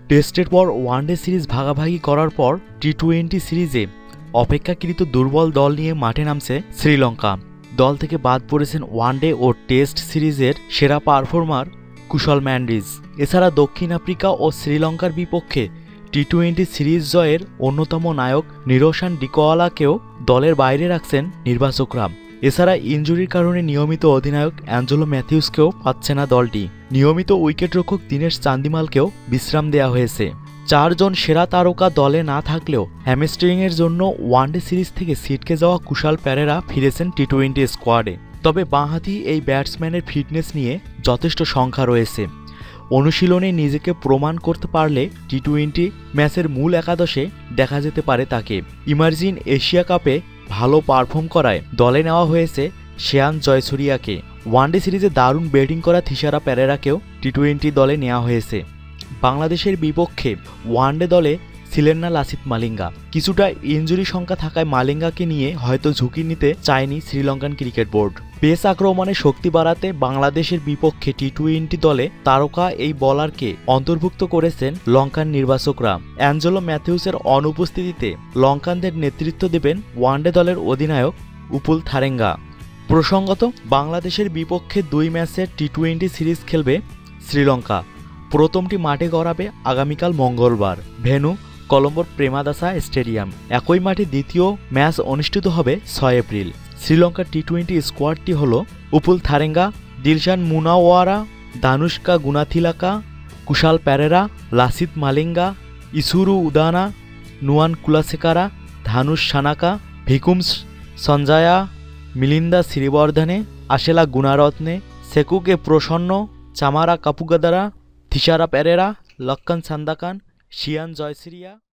টেস্টের পর one day series ভাগাভাগি করার পর টি-20 সিরিজে অপেক্ষাকৃত দুর্বল দল নিয়ে মাঠে নামছে শ্রীলঙ্কা। দল থেকে বাদ পড়েছেন ওয়ানডে ও টেস্ট সিরিজের সেরা পারফর্মার কুশল ম্যান্ডিস। এছাড়া দক্ষিণ আফ্রিকা ও শ্রীলঙ্কার বিপক্ষে টি-20 সিরিজ জয়ের অন্যতম নায়ক নিরোশান ডিকোয়ালাকেও দলের বাইরে রাখছেন নির্বাচকরা। এছাড়া ইনজুরির কারণে নিয়মিত অধিনায়ক অ্যাঞ্জেলো ম্যাথিউসকেও পাচ্ছে না দলটি। নিয়মিত উইকেটরক্ষক দীনেশ চান্দিমালকেও বিশ্রাম দেওয়া হয়েছে। 4 জন সেরা তারকা দলে না থাকলেও হ্যামস্ট্রিংয়ের জন্য ওয়ানডে সিরিজ থেকে ছিটকে যাওয়া কুশাল পেরেরা ফিরেছেন টি-20 স্কোয়াডে। তবে বাঁহাতি এই ব্যাটসম্যানের ফিটনেস নিয়ে যথেষ্ট শঙ্কা রয়েছে। অনুশীলনে নিজেকে প্রমাণ করতে পারলে টি-20 ম্যাচের মূল একাদশে দেখা যেতে পারে তাকে। ইমার্জিং এশিয়া কাপে ভালো পারফর্ম করায় দলে নেওয়া হয়েছে শেয়ান জয়সুরিয়াকে। ওয়ানডে সিরিজে দারুণ ব্যাটিং করা থিসারা পেরেরাকেও টি-20 দলে নেওয়া হয়েছে। বাংলাদেশের বিপক্ষে ওয়ানডে দলে ছিলেন না লাসিথ মালিঙ্গা। কিছুটা ইনজুরি সংখ্যা থাকায় মালিঙ্গাকে নিয়ে হয়তো ঝুঁকি নিতে চায়নি শ্রীলঙ্কান ক্রিকেট বোর্ড। পেস আক্রমণে শক্তি বাড়াতে বাংলাদেশের বিপক্ষে টি-20 দলে তারকা এই বোলারকে অন্তর্ভুক্ত করেছেন লঙ্কান নির্বাচকরা। অ্যাঞ্জেলো ম্যাথিউসের অনুপস্থিতিতে লঙ্কানদের নেতৃত্ব দেবেন ওয়ানডে দলের অধিনায়ক উপুল থারেঙ্গা। প্রসঙ্গত, বাংলাদেশের বিপক্ষে 2 ম্যাচের টি-20 সিরিজ খেলবে শ্রীলঙ্কা। প্রথমটি মাঠে গড়াবে আগামীকাল মঙ্গলবার। ভেন্যু কলম্বোর প্রেমাদাসা স্টেডিয়াম। একই মাঠে দ্বিতীয় ম্যাচ অনুষ্ঠিত হবে 6 এপ্রিল। শ্রীলঙ্কার টি-20 স্কোয়াডটি হল উপুল থারেঙ্গা, দিলশান মুনাওয়ারা, দানুষ্কা গুনাথিলাকা, কুশাল পেরেরা, লাসিথ মালিঙ্গা, ইসুরু উদানা, নুয়ান কুলাসেকারা, ধানুষ সানাকা, ভিকুমস সঞ্জয়া, মিলিন্দা শ্রীবর্ধনে, আশেলা গুণারত্নে, সেকুকে প্রসন্ন, চামারা কাপুগাদারা, থিসারা পেরেরা, লক্কান সান্দাকান, শিয়ান জয়সুরিয়া।